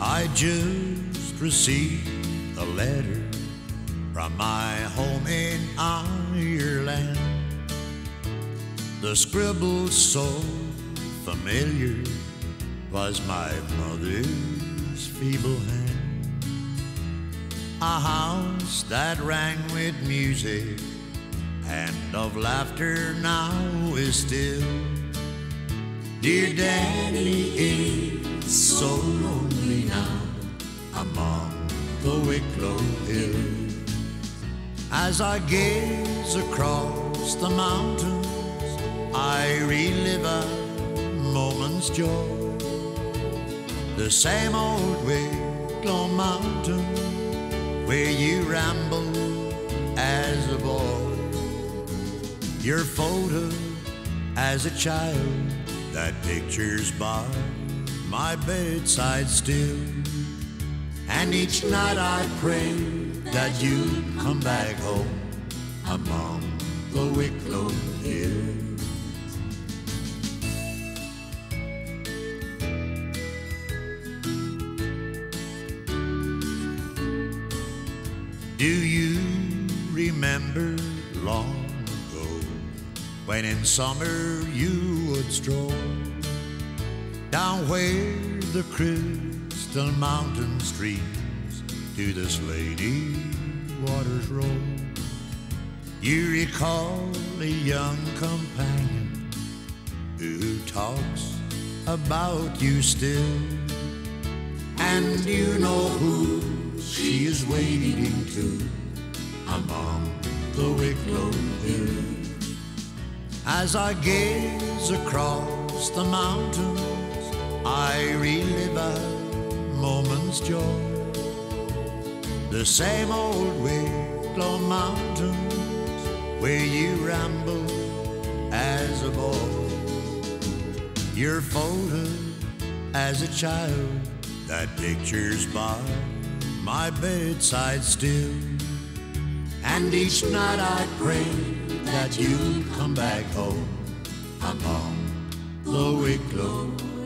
I just received a letter from my home in Ireland. The scribble so familiar was my mother's feeble hand. A house that rang with music and of laughter now is still. Dear Daddy is so lonely now among the Wicklow Hills. As I gaze across the mountains, I relive a moment's joy. The same old Wicklow mountain where you rambled as a boy. Your photo as a child that pictures by my bedside still. And each night I pray that you'd come back home among the Wicklow Hills. Do you remember long ago when in summer you would stroll down where the crystal mountain streams to the slaty waters roll? You recall a young companion who talks about you still, and you know who she is waiting to among the Wicklow Hills. As I gaze across the mountains, I relive a moment's joy. The same old Wicklow mountains where you rambled as a boy. Your photo as a child that pictures by my bedside still. And each night I pray that you'd come back home among the Wicklow